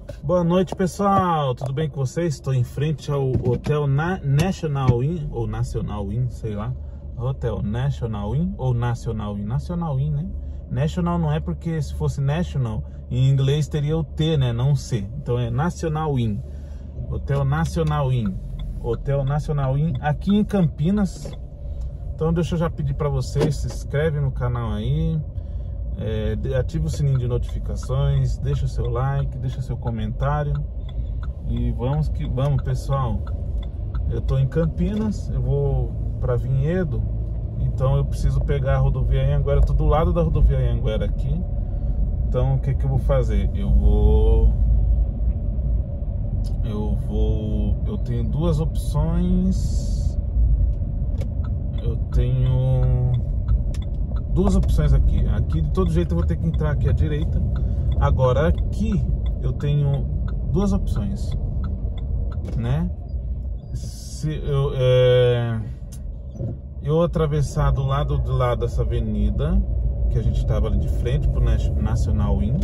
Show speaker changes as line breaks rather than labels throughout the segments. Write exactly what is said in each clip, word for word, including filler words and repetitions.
Boa noite, pessoal, tudo bem com vocês? Estou em frente ao Hotel Na National Inn, ou National Inn, sei lá. Hotel National Inn, ou National Inn, National Inn, né? National não é porque se fosse National, em inglês teria o T, né? Não o C. Então é National Inn. Hotel National Inn. Hotel National Inn, aqui em Campinas. Então deixa eu já pedir para vocês, se inscreve no canal aí. É, ativa o sininho de notificações, deixa o seu like, deixa seu comentário e vamos que vamos, pessoal. Eu tô em Campinas, eu vou para Vinhedo, então eu preciso pegar a rodovia Anhanguera. Tô do lado da rodovia Anhanguera aqui. Então o que que eu vou fazer? Eu vou eu vou eu tenho duas opções. Eu tenho duas opções aqui. Aqui de todo jeito eu vou ter que entrar aqui à direita. Agora aqui eu tenho duas opções, né? Se eu, é, eu atravessar do lado do lado dessa avenida que a gente estava ali de frente pro National Inn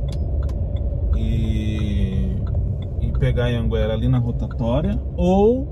e, e pegar a Anhanguera ali na rotatória, ou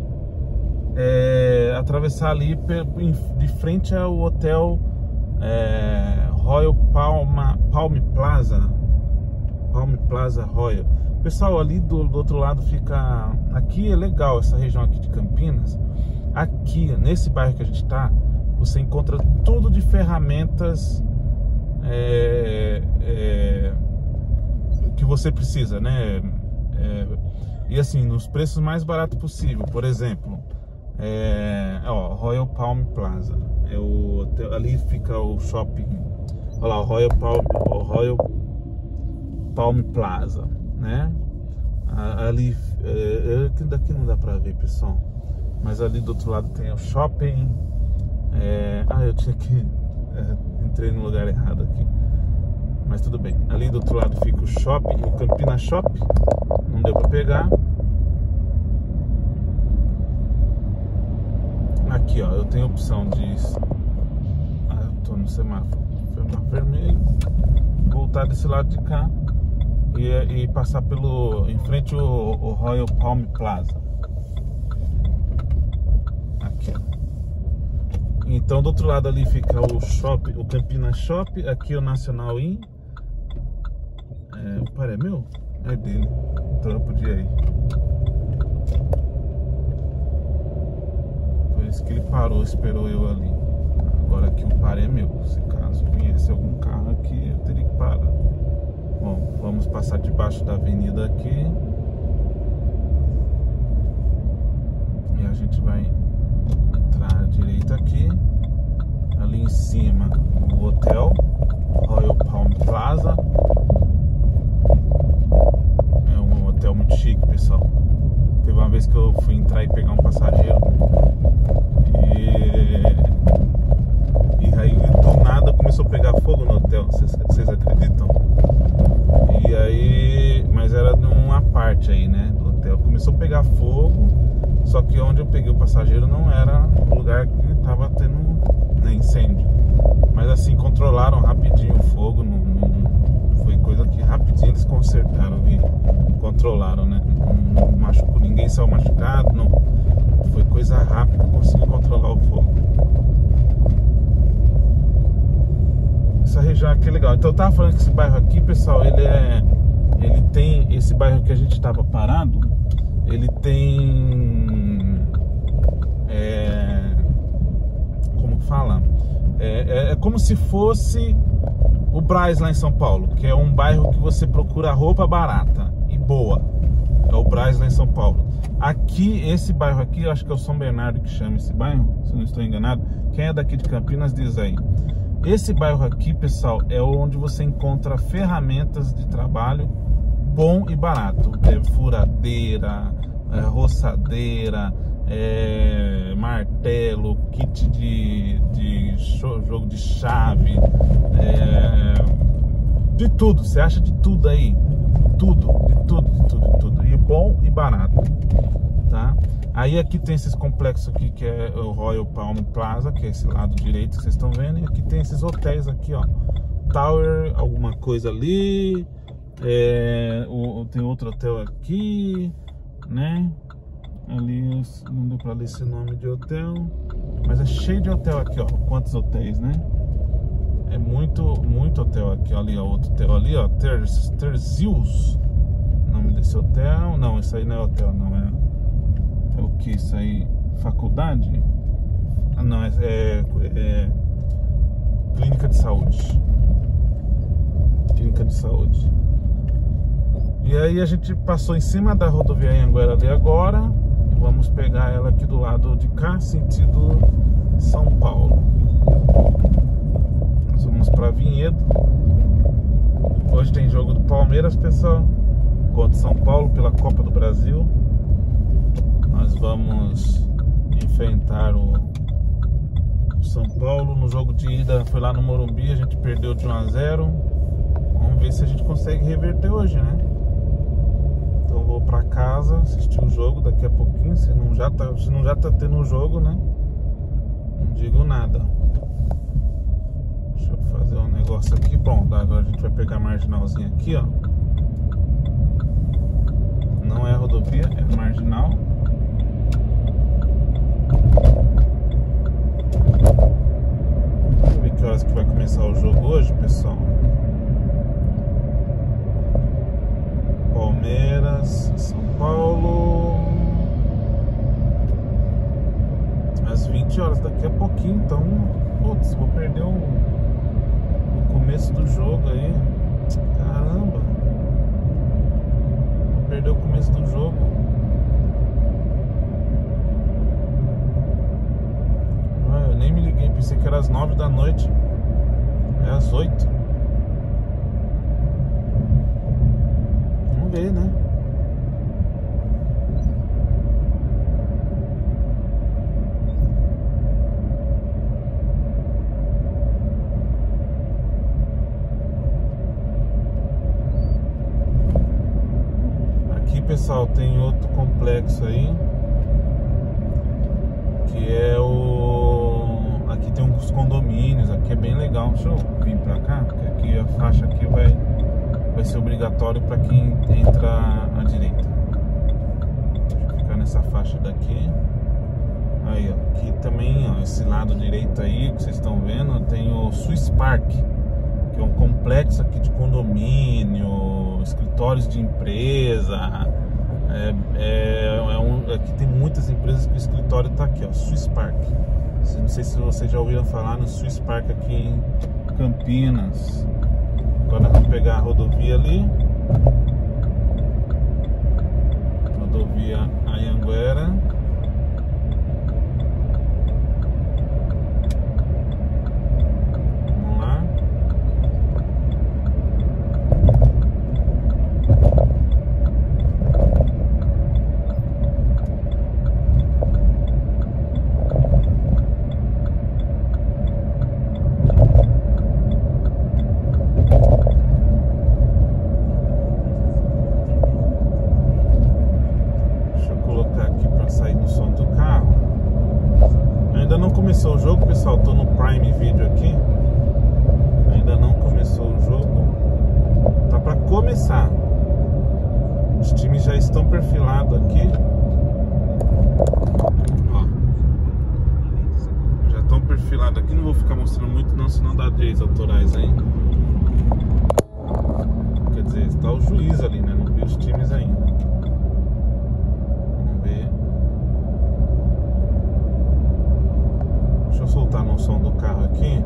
é, atravessar ali de frente ao hotel É, Royal Palma, Palm Plaza, Palm Plaza Royal. Pessoal, ali do, do outro lado fica. Aqui é legal essa região aqui de Campinas. Aqui nesse bairro que a gente tá, você encontra tudo de ferramentas é, é, que você precisa, né? É, e assim, nos preços mais baratos possível. Por exemplo, é, ó, Royal Palm Plaza. É o, ali fica o shopping. Olha lá, o Royal Palm, o Royal Palm Plaza, né? Ali, é, daqui não dá pra ver, pessoal. Mas ali do outro lado tem o shopping. É, ah, eu tinha que é, entrei no lugar errado aqui. Mas tudo bem. Ali do outro lado fica o shopping, o Campinas Shopping. Não deu pra pegar. Aqui, ó, eu tenho a opção de... Ah, eu tô no semáforo, semáforo vermelho. Voltar desse lado de cá e, e passar pelo... em frente ao, ao Royal Palm Plaza. Aqui, ó. Então, do outro lado ali fica o shopping, o Campinas Shopping. Aqui o National Inn. É, o par é meu? É dele. Então eu podia ir. Que ele parou, esperou eu ali. Agora aqui o par é meu. Se caso viesse algum carro aqui, eu teria que parar. Bom, vamos passar debaixo da avenida aqui e a gente vai entrar à direita aqui. Ali em cima o hotel Royal Palm Plaza. É um hotel muito chique, pessoal. Teve uma vez que eu fui entrar e pegar um passageiro E, e aí do nada começou a pegar fogo no hotel, vocês, vocês acreditam? E aí, mas era numa parte aí, né, do hotel. Começou a pegar fogo, só que onde eu peguei o passageiro não era o lugar que tava tendo, né, incêndio. Mas assim, controlaram rapidinho o fogo, não, não, foi coisa que rapidinho eles consertaram e controlaram, né? Não, não machucou, ninguém saiu machucado, não. Foi coisa rápida, consegui controlar o fogo. Essa região aqui é legal. Então eu tava falando que esse bairro aqui, pessoal, ele é... Ele tem... Esse bairro que a gente tava parado, ele tem... É... Como fala? É, é, é como se fosse o Brás lá em São Paulo, que é um bairro que você procura roupa barata e boa. É o Brás lá em São Paulo. Aqui, esse bairro aqui, eu acho que é o São Bernardo que chama esse bairro, se não estou enganado. Quem é daqui de Campinas diz aí. Esse bairro aqui, pessoal, é onde você encontra ferramentas de trabalho bom e barato. É furadeira, é roçadeira, é martelo, kit de, de jogo de chave, é, de tudo. Você acha de tudo aí. Tudo, de tudo, de tudo, de tudo. E bom e barato, tá? Aí aqui tem esses complexos aqui, que é o Royal Palm Plaza, que é esse lado direito que vocês estão vendo. E aqui tem esses hotéis aqui, ó. Tower, alguma coisa ali. É, o, tem outro hotel aqui, né? Ali não deu pra ler esse nome de hotel, mas é cheio de hotel aqui, ó. Quantos hotéis, né? É muito, muito hotel aqui, ó. Ali, ó, outro hotel ali, ó. Ter, Terzius. O nome desse hotel. Não, isso aí não é hotel, não. É, é o que? Isso aí? Faculdade? Ah, não, é, é, é clínica de saúde. Clínica de saúde. E aí a gente passou em cima da rodovia Anhanguera ali agora. E vamos pegar ela aqui do lado de cá, sentido São Paulo. Nós vamos para Vinhedo. Hoje tem jogo do Palmeiras, pessoal, contra São Paulo pela Copa do Brasil. Nós vamos enfrentar o São Paulo. No jogo de ida foi lá no Morumbi, a gente perdeu de um a zero. Vamos ver se a gente consegue reverter hoje, né? Então vou pra casa assistir o jogo daqui a pouquinho. Se não já tá, se não já tá tendo o jogo, né? Não digo nada. Deixa eu fazer um negócio aqui. Bom, agora a gente vai pegar a marginalzinha aqui, ó. Não é a rodovia, é a marginal. Vamos ver que horas que vai começar o jogo hoje, pessoal. Palmeiras, São Paulo. Às vinte horas, daqui a pouquinho. Então, putz, vou perder o, o começo do jogo aí. Caramba, vou perder o começo do jogo. Ah, eu nem me liguei, pensei que era às nove da noite. É às oito. Vamos ver, né? Aqui, pessoal, tem outro complexo aí, que é o... Aqui tem uns condomínios, aqui é bem legal. Deixa eu vir pra cá, porque aqui a faixa aqui vai, vai ser obrigatório para quem entra à direita. Deixa eu ficar nessa faixa daqui. Aí, ó, aqui também, ó, esse lado direito aí que vocês estão vendo, tem o Swiss Park, que é um complexo aqui de condomínio, escritórios de empresa. É, é, é um, aqui tem muitas empresas que o escritório tá aqui, ó, Swiss Park. Não sei se vocês já ouviram falar no Swiss Park aqui em Campinas. Agora vamos pegar a rodovia ali. Rodovia Anhanguera. Vamos lá. Começou o jogo, pessoal, tô no Prime Video aqui. Ainda não começou o jogo. Tá pra começar. Os times já estão perfilados aqui. Ó, já estão perfilados aqui. Não vou ficar mostrando muito não, senão dá direitos autorais aí. Quer dizer, está o juiz ali, né? Não vi os times ainda. Vamos ver. Deixa eu soltar no som do carro aqui.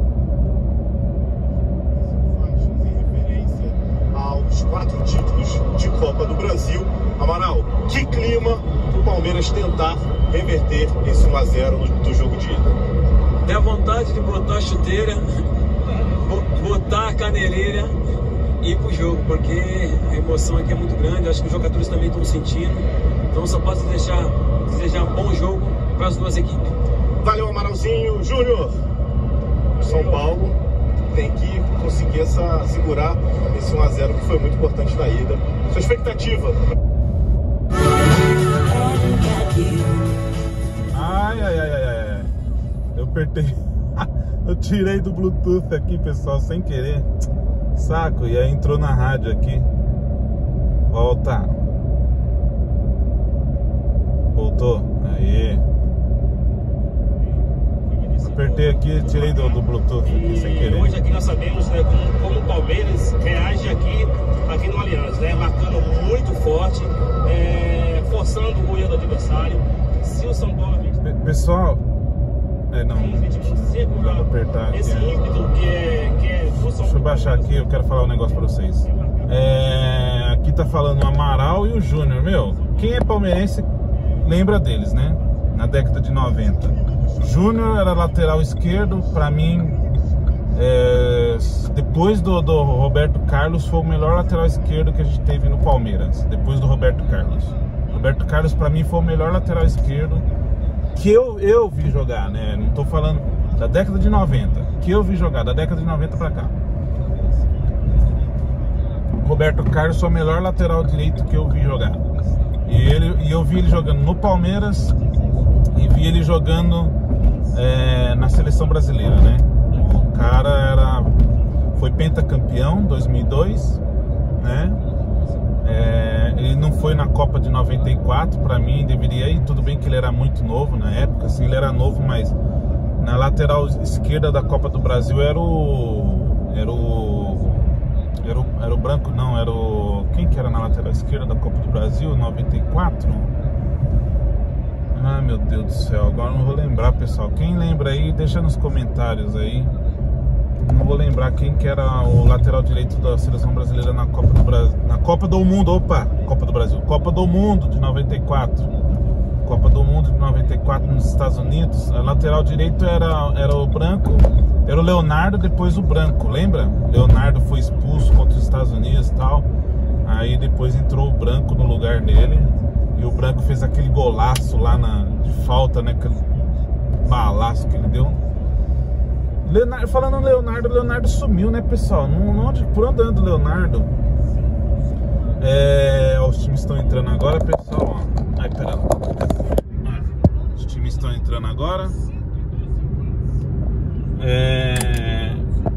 Faz referência aos quatro títulos de Copa do Brasil. Amaral, que clima pro Palmeiras tentar reverter esse um a zero do jogo de ida?
Dá vontade de botar a chuteira, botar a caneleira e ir pro jogo, porque a emoção aqui é muito grande. Acho que os jogadores também estão sentindo. Então só posso deixar, desejar um bom jogo para as duas equipes.
Valeu, Amaralzinho. Júnior, São Paulo tem que conseguir essa, segurar esse um a zero que foi muito importante na ida. Sua expectativa?
Ai, ai, ai, ai, ai. Eu apertei. Eu tirei do Bluetooth aqui, pessoal, sem querer. Saco, e aí entrou na rádio aqui. volta. Voltou. Aí. Apertei aqui, tirei do, do Bluetooth aqui sem querer.
Hoje aqui nós sabemos, né, como, como o Palmeiras reage aqui, aqui no Allianz, né? Marcando muito forte, é, forçando o erro do adversário. Se o São Paulo...
Pessoal... É, não, não dá pra apertar aqui.
Esse ímpeto que é, que é do São Paulo.
Deixa eu baixar aqui, eu quero falar um negócio pra vocês. É, aqui tá falando o Amaral e o Júnior. Meu, quem é palmeirense lembra deles, né? Na década de noventa. Júnior era lateral esquerdo, pra mim, é, depois do, do Roberto Carlos, foi o melhor lateral esquerdo que a gente teve no Palmeiras, depois do Roberto Carlos. Roberto Carlos, pra mim, foi o melhor lateral esquerdo que eu, eu vi jogar, né? Não tô falando da década de noventa, que eu vi jogar, da década de noventa pra cá. Roberto Carlos foi o melhor lateral direito que eu vi jogar. E, ele, e eu vi ele jogando no Palmeiras e vi ele jogando é, na seleção brasileira, né? O cara era, foi pentacampeão em dois mil e dois, né? É, ele não foi na Copa de noventa e quatro, pra mim deveria ir. Tudo bem que ele era muito novo na época, assim, ele era novo, mas na lateral esquerda da Copa do Brasil era o... Era o... Era o, era o Branco, não, era o... Quem que era na lateral esquerda da Copa do Brasil, noventa e quatro? Ah, meu Deus do céu, agora não vou lembrar, pessoal. Quem lembra aí, deixa nos comentários aí. Não vou lembrar quem que era o lateral direito da seleção brasileira na Copa do Brasil. Na Copa do Mundo, opa, Copa do Brasil. Copa do Mundo de noventa e quatro. Copa do Mundo de noventa e quatro nos Estados Unidos. A lateral direito era, era o Branco, era o Leonardo, depois o Branco, lembra? Leonardo foi expulso contra os Estados Unidos e tal. Aí depois entrou o Branco no lugar dele. E o Branco fez aquele golaço lá na, de falta, né? Aquele balaço que ele deu. Leonardo, falando no Leonardo, Leonardo sumiu, né, pessoal? Não, não, por onde anda o Leonardo? É, ó, os times estão entrando agora, pessoal. Ó. Ai, pera lá. Ah, os times estão entrando agora. É,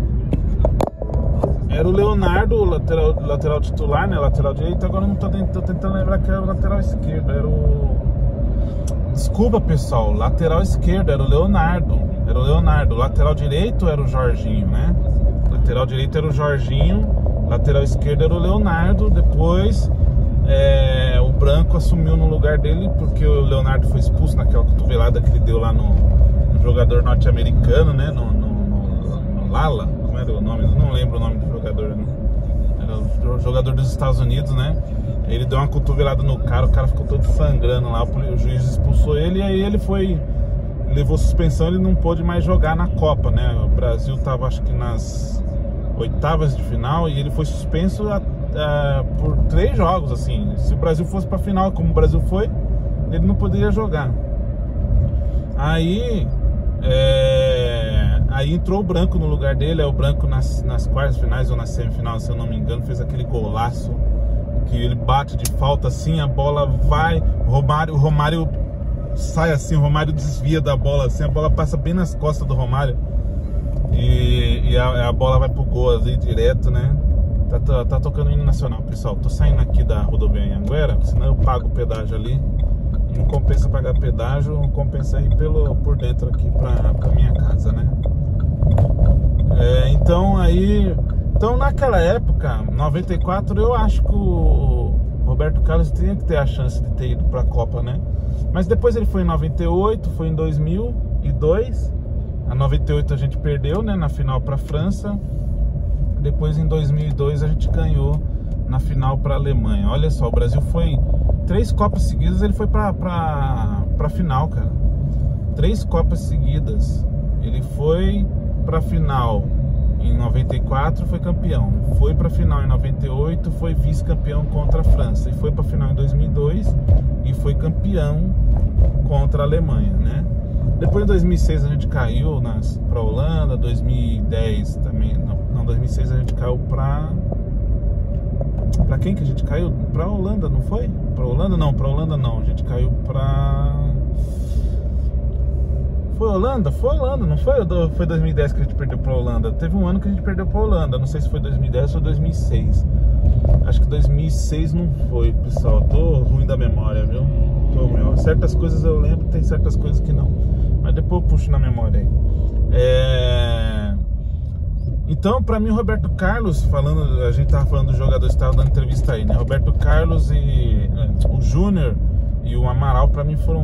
era o Leonardo, lateral, lateral titular, né? Lateral direito. Agora eu não tô tentando, tô tentando lembrar que era o lateral esquerdo. Era o... Desculpa, pessoal. Lateral esquerdo era o Leonardo. Era o Leonardo. Lateral direito era o Jorginho, né? Lateral direito era o Jorginho. Lateral esquerdo era o Leonardo. Depois é, o Branco assumiu no lugar dele, porque o Leonardo foi expulso naquela cotovelada que ele deu lá no, no jogador norte-americano, né? No, no, no, no Lala. Como era o nome? Eu não lembro o nome do jogador. Né? Era o jogador dos Estados Unidos, né? Ele deu uma cotovelada no cara, o cara ficou todo sangrando lá, o juiz expulsou ele, e aí ele foi, levou suspensão, ele não pôde mais jogar na Copa, né? O Brasil tava, acho que nas oitavas de final, e ele foi suspenso a, a, por três jogos, assim. Se o Brasil fosse pra final, como o Brasil foi, ele não poderia jogar. Aí, é, aí entrou o Branco no lugar dele, é o Branco nas, nas quartas finais ou na semifinal, se eu não me engano, fez aquele golaço, que ele bate de falta assim, a bola vai, o Romário, o Romário sai assim, o Romário desvia da bola assim, a bola passa bem nas costas do Romário e, e a, a bola vai pro gol ali direto, né? Tá, tá, tá tocando o hino nacional, pessoal. Tô saindo aqui da rodovia Anhanguera, senão eu pago o pedágio ali. Não compensa pagar pedágio, compensa ir pelo, por dentro aqui pra, pra minha casa, né? É, então aí... Então naquela época, noventa e quatro, eu acho que o Roberto Carlos tinha que ter a chance de ter ido para a Copa, né? Mas depois ele foi em noventa e oito, foi em dois mil e dois. A noventa e oito a gente perdeu, né, na final para a França. Depois em dois mil e dois a gente ganhou na final para a Alemanha. Olha só, o Brasil foi três Copas seguidas, ele foi para para final, cara. Três Copas seguidas. Ele foi para a final. Em noventa e quatro foi campeão, foi para a final em noventa e oito, foi vice-campeão contra a França, e foi para a final em dois mil e dois e foi campeão contra a Alemanha, né? Depois em dois mil e seis a gente caiu para a Holanda, dois mil e dez também, não, não, dois mil e seis a gente caiu para... Para quem que a gente caiu? Para a Holanda, não foi? Para a Holanda não, para a Holanda não, a gente caiu para... Foi Holanda? Foi Holanda, não foi? Foi dois mil e dez que a gente perdeu pra Holanda. Teve um ano que a gente perdeu pra Holanda. Não sei se foi dois mil e dez ou dois mil e seis. Acho que dois mil e seis não foi, pessoal. Tô ruim da memória, viu? Tô ruim. Certas coisas eu lembro, tem certas coisas que não. Mas depois eu puxo na memória aí. É... Então, pra mim, Roberto Carlos, falando, a gente tava falando dos jogadores que estavam dando entrevista aí, né? Roberto Carlos e o Júnior e o Amaral, pra mim, foram,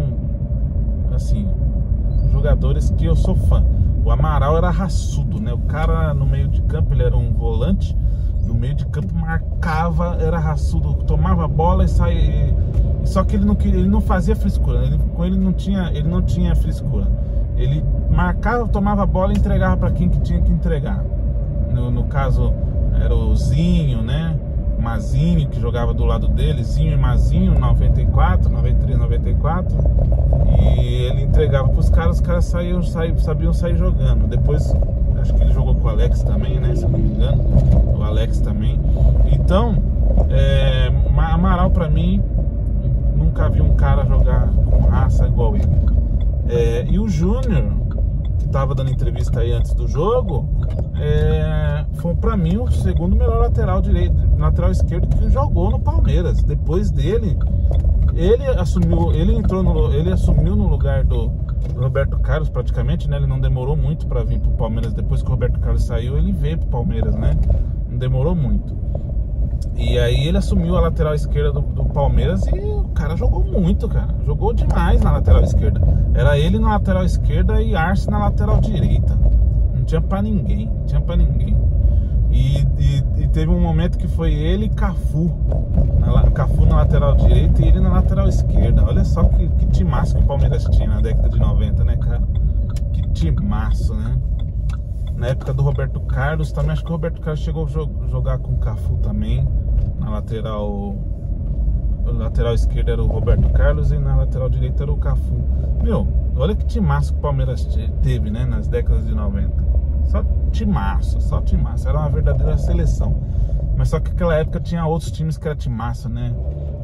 assim, jogadores que eu sou fã. O Amaral era raçudo, né? O cara no meio de campo, ele era um volante, no meio de campo marcava, era raçudo, tomava a bola e saía. Só que ele não queria, ele não fazia frescura, ele, com ele não tinha, ele não tinha frescura. Ele marcava, tomava a bola e entregava para quem que tinha que entregar. No, no caso, era o Zinho, né? Mazinho, que jogava do lado dele, Zinho e Mazinho, noventa e quatro, noventa e três, noventa e quatro. E ele entregava para os caras, os caras saíam, saíam, sabiam sair jogando. Depois, acho que ele jogou com o Alex também, né? Se eu não me engano, o Alex também. Então, é, Amaral, para mim, nunca vi um cara jogar com raça igual ele. É, e o Júnior, que estava dando entrevista aí antes do jogo, é, foi para mim o segundo melhor lateral direito, lateral esquerdo que jogou no Palmeiras. Depois dele, ele assumiu, ele entrou no, ele assumiu no lugar do, do Roberto Carlos praticamente, né? Ele não demorou muito para vir pro Palmeiras. Depois que o Roberto Carlos saiu, ele veio pro Palmeiras, né? Não demorou muito. E aí ele assumiu a lateral esquerda do, do Palmeiras e o cara jogou muito, cara. Jogou demais na lateral esquerda. Era ele na lateral esquerda e Arce na lateral direita. Não tinha pra ninguém, não tinha pra ninguém. E, e, e teve um momento que foi ele e Cafu. Na, Cafu na lateral direita e ele na lateral esquerda. Olha só que, que timaço que o Palmeiras tinha na década de noventa, né, cara? Que timaço, né? Na época do Roberto Carlos também, acho que o Roberto Carlos chegou a jogar com o Cafu também. Na lateral, na lateral esquerda era o Roberto Carlos e na lateral direita era o Cafu. Meu, olha que timaço que o Palmeiras teve, né, nas décadas de noventa. Só timaço, só timaço. Era uma verdadeira seleção. Mas só que naquela época tinha outros times que era timaço, né?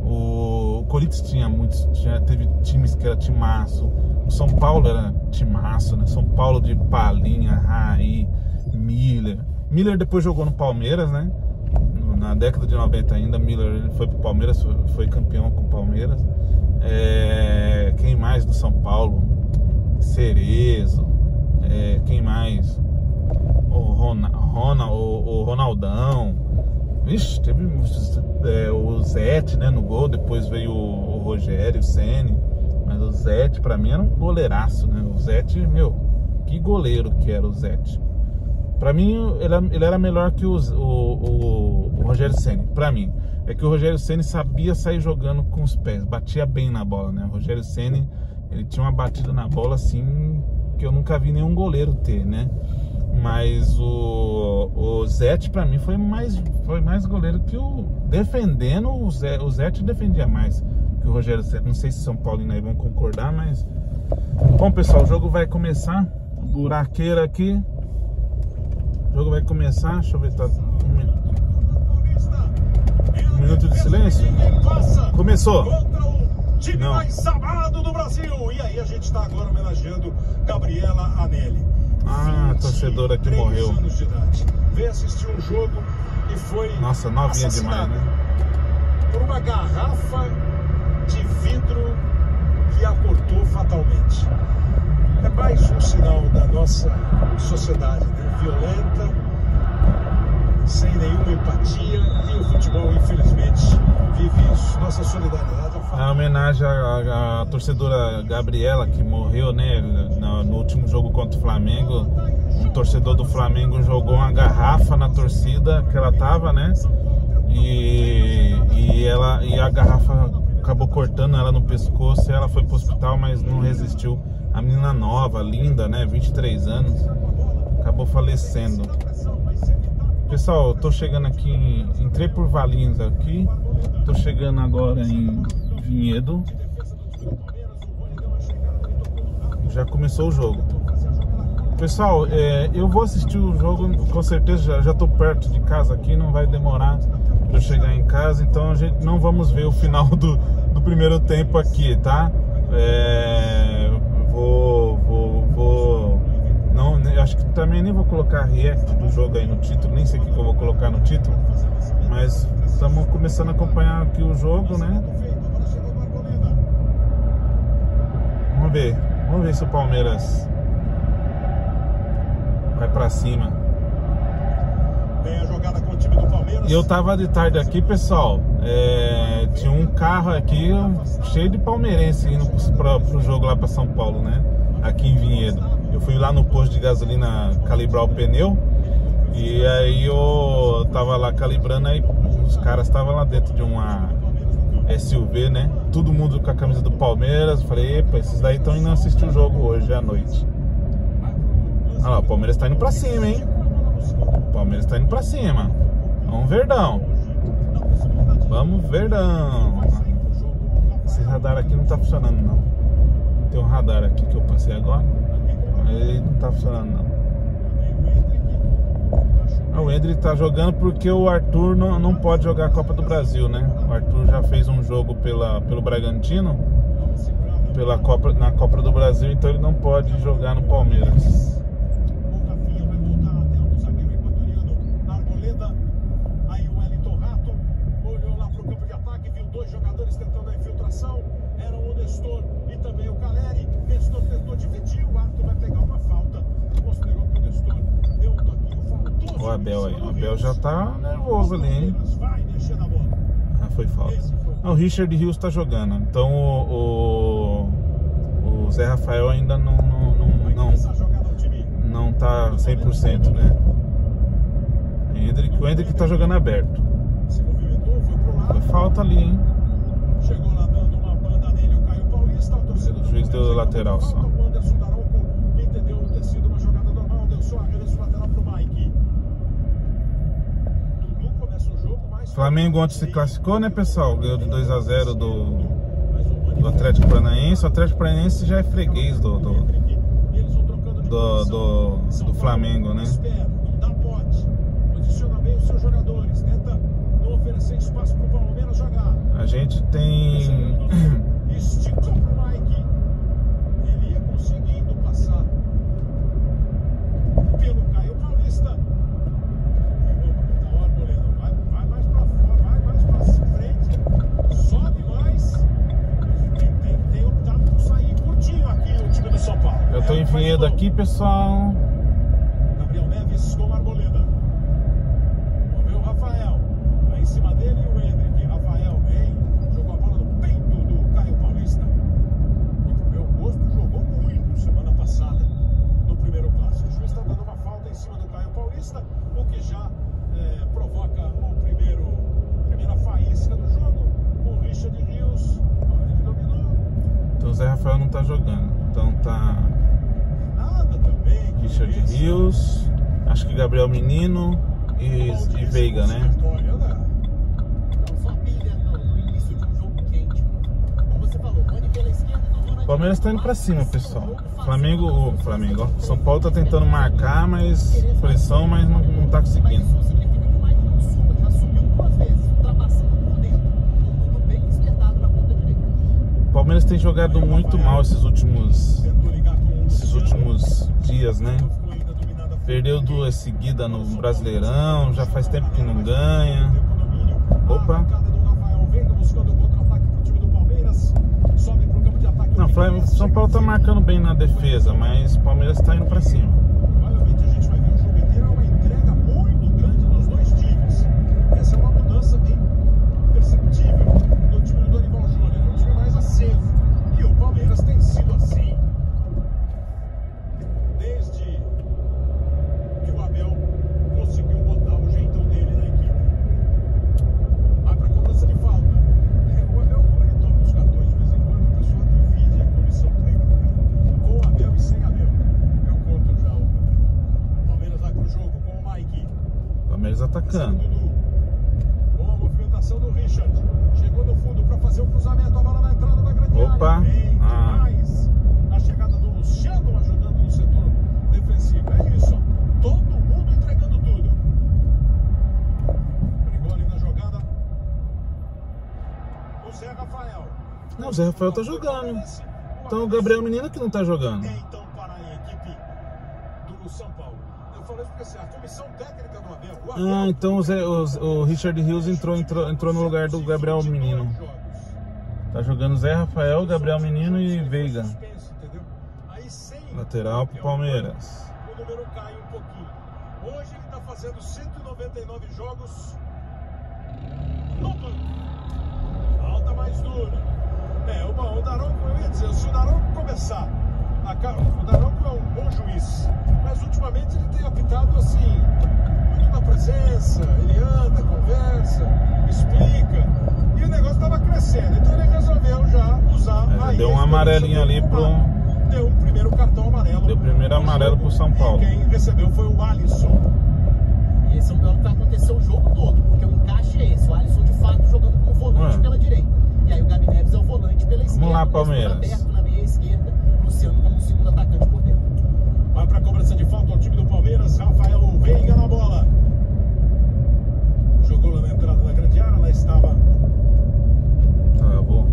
O, o Corinthians tinha muitos, tinha, teve times que era timaço. O São Paulo era timaço, né? São Paulo de Palinha, Raí, Miller. Miller depois jogou no Palmeiras, né? Na década de noventa ainda, Miller ele foi pro Palmeiras, foi, foi campeão com o Palmeiras. É, quem mais do São Paulo? Cerezo. É, quem mais? O, Rona, Rona, o, o Ronaldão. Vixe, teve é, o Zete, né, no gol. Depois veio o, o Rogério, o Ceni. Mas o Zete pra mim era um goleiraço, né? O Zete, meu, que goleiro que era o Zete. Pra mim, ele, ele era melhor que os, o, o, o Rogério Ceni. Pra mim, é que o Rogério Ceni sabia sair jogando com os pés, batia bem na bola, né? O Rogério Ceni, ele tinha uma batida na bola assim que eu nunca vi nenhum goleiro ter, né? Mas o, o Zete pra mim foi mais, foi mais goleiro que o... Defendendo, o Zete, o Zete defendia mais que o Rogério Ceni. Não sei se São Paulino aí vão concordar, mas... Bom, pessoal, o jogo vai começar. Buraqueira aqui. O jogo vai começar. Deixa eu ver, tá... Um minuto, um minuto de silêncio. Começou.
Time
Não.
mais amado do Brasil. E aí a gente está agora homenageando Gabriela Anelli.
Ah, a torcedora que morreu.
anos de idade. Veio assistir um jogo e foi
Nossa, novinha demais, né?
por uma garrafa de vidro que a cortou fatalmente. É mais um sinal da nossa sociedade, né? Violenta, sem nenhuma empatia, e o futebol, infelizmente, vive isso. Nossa solidariedade.
A homenagem à, à torcedora Gabriela, que morreu, né, no, no último jogo contra o Flamengo. Um torcedor do Flamengo jogou uma garrafa na torcida que ela tava, né? E, e, ela, e a garrafa acabou cortando ela no pescoço e ela foi pro hospital, mas não resistiu. A menina nova, linda, né? vinte e três anos, acabou falecendo. Pessoal, eu tô chegando aqui, em, entrei por Valinhos aqui, tô chegando agora em Vinhedo. Já começou o jogo. Pessoal, é, eu vou assistir o jogo, com certeza, já, já tô perto de casa aqui, não vai demorar pra eu chegar em casa, então a gente não vamos ver o final do, do primeiro tempo aqui, tá? É, vou, vou, vou eu acho que também nem vou colocar react do jogo aí no título, nem sei o que eu vou colocar no título, mas estamos começando a acompanhar aqui o jogo, né? Vamos ver, vamos ver se o Palmeiras vai pra cima. E eu tava de tarde aqui, pessoal, é, tinha um carro aqui cheio de palmeirense indo pro, pro jogo lá pra São Paulo, né? Aqui em Vinhedo. Eu fui lá no posto de gasolina calibrar o pneu. E aí eu tava lá calibrando, aí os caras estavam lá dentro de uma S U V, né? Todo mundo com a camisa do Palmeiras. Falei, epa, esses daí estão indo assistir o jogo hoje à noite. Olha lá, o Palmeiras tá indo pra cima, hein? O Palmeiras tá indo pra cima. Vamos, Verdão. Vamos, Verdão. Esse radar aqui não tá funcionando, não. Tem um radar aqui que eu passei agora, mas ele não tá funcionando, não. Ah, o Endrick tá jogando porque o Arthur não, não pode jogar a Copa do Brasil, né? O Arthur já fez um jogo pela, pelo Bragantino, pela Copa, na Copa do Brasil, então ele não pode jogar no Palmeiras. O Abel aí, o Abel já tá nervoso ali, hein? Ah, foi falta. Ah, o Richard Rios tá jogando, então o, o, o Zé Rafael ainda não, não, não, não, não tá cem por cento, né? O Endrick, o Endrick tá jogando aberto. Foi falta ali, hein? O juiz deu lateral só. O Flamengo ontem se classificou, né, pessoal? Ganhou de dois a zero do, do Atlético Paranaense. O Atlético Paranaense já é freguês do, do, do, do, do Flamengo, né? A gente tem... Eu tô em Vinhedo aqui, pessoal.
Gabriel Neves com Arboleda. Vamos ver o Rafael. Vai em cima dele o Endrick. Rafael bem. Jogou a bola no peito do Caio Paulista. E pro meu gosto jogou muito semana passada no primeiro clássico. O juiz está dando uma falta em cima do Caio Paulista, o que já é, provoca o primeiro primeira faísca do jogo. O Richard Rios. Ele dominou.
Então o Zé Rafael não tá jogando. Então tá... Richard Rios, acho que Gabriel Menino e, e Veiga, né? O Palmeiras tá indo pra cima, pessoal. Flamengo, o Flamengo, ó. São Paulo tá tentando marcar, mas pressão, mas não, não tá conseguindo. O Palmeiras tem jogado muito mal esses últimos esses últimos dias, né? Perdeu duas seguidas no Brasileirão, já faz tempo que não ganha. Opa! Não, o São Paulo tá marcando bem na defesa, mas o Palmeiras tá indo pra cima.
Provavelmente a gente vai ver um jogo inteiro, uma entrega muito grande nos dois times. Essa é uma mudança bem perceptível no time do Dorival Júnior. É um time mais aceso. E o Palmeiras tem sido assim desde que o Abel conseguiu botar o jeitão dele na equipe. Vai pra cobrança de falta. O Abel, como ele toma os cartões de vez em quando, o pessoal divide a comissão técnica com o Abel e sem Abel. Eu conto já o Palmeiras vai pro jogo com o Mike.
Palmeiras atacando.
Boa movimentação do Richard. Chegou no fundo para fazer o cruzamento. A bola na entrada da grande
Opa.
área. Bem
Ah.
demais. A chegada do Luciano ajudando no setor defensivo. É isso. Todo mundo entregando tudo. Brigou ali na jogada. O Zé Rafael.
Não, o Zé Rafael tá jogando. Então o Gabriel Menino que não tá jogando.
Então para a equipe do São mesmo porque assim, a comissão técnica do Abel... O
Ah,
Abel
então o, Zé- o, o Richard Rios entrou, entrou, entrou no lugar do Gabriel Menino. Tá jogando Zé Rafael, Gabriel Menino e Veiga. Lateral pro Palmeiras.
O número cai um pouquinho. Hoje ele tá fazendo cento e noventa e nove jogos no banco. Falta mais dura. É, o, bom, o Daronco, eu ia dizer, se o Daronco começar, a, o Daronco é um bom juiz, mas ultimamente ele tem apitado assim, muito na presença, ele anda, conversa, explica, e o negócio estava crescendo, então ele resolveu já usar
É,
a
deu um amarelinho ali pro...
Deu um primeiro cartão amarelo.
Deu primeiro amarelo pro São Paulo.
E quem recebeu foi o Alisson.
E esse é um duelo que vai acontecer o jogo todo, porque o encaixe é esse, o Alisson de fato jogando como volante
Ué.
pela direita. E aí o Gabi Neves é o volante pela esquerda.
Vamos lá,
o
Palmeiras.
aberto na meia esquerda, Luciano como segundo atacante por dentro.
Vai para a cobrança de falta o time do Palmeiras, Rafael Veiga na bola. Jogou lá na entrada da grande área, lá estava.
Travou.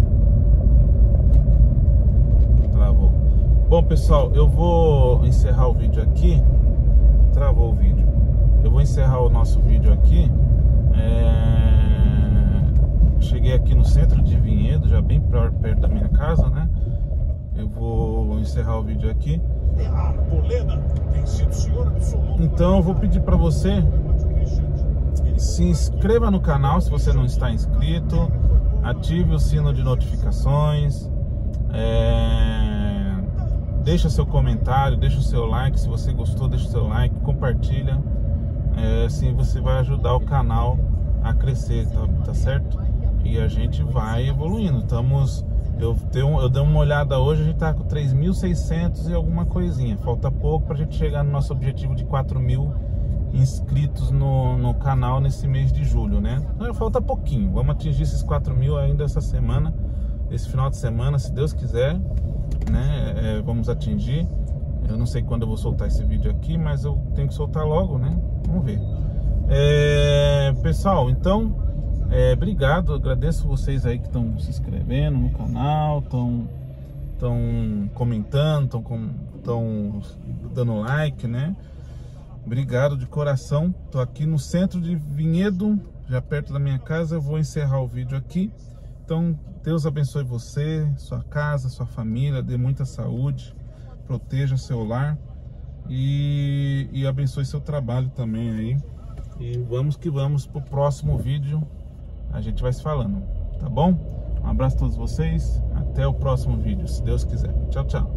Travou. Bom, pessoal, eu vou encerrar o vídeo aqui. Travou o vídeo. Eu vou encerrar o nosso vídeo aqui. É... Cheguei aqui no centro de Vinhedo, já bem perto da minha casa, né? Eu vou encerrar o vídeo aqui.
Arboleda tem sido senhor absoluto.
Então eu vou pedir para você se inscreva no canal se você não está inscrito, ative o sino de notificações, é... deixa seu comentário, deixa o seu like, se você gostou deixa o seu like, compartilha, é... assim você vai ajudar o canal a crescer, tá, tá certo? E a gente vai evoluindo. Estamos, eu, tenho, eu dei uma olhada hoje, a gente tá com três mil e seiscentos e alguma coisinha, falta pouco pra gente chegar no nosso objetivo de quatro mil inscritos no, no canal nesse mês de julho, né? Falta pouquinho, vamos atingir esses quatro mil ainda essa semana, esse final de semana, se Deus quiser, né? É, vamos atingir. Eu não sei quando eu vou soltar esse vídeo aqui, mas eu tenho que soltar logo, né? Vamos ver. É, pessoal, então é, obrigado, agradeço vocês aí que estão se inscrevendo no canal, estão estão comentando, estão dando like, né? Obrigado de coração. Tô aqui no centro de Vinhedo, já perto da minha casa. Eu vou encerrar o vídeo aqui. Então, Deus abençoe você, sua casa, sua família, dê muita saúde, proteja seu lar e, e abençoe seu trabalho também aí. E vamos que vamos pro próximo vídeo. A gente vai se falando, tá bom? Um abraço a todos vocês. Até o próximo vídeo, se Deus quiser. Tchau, tchau.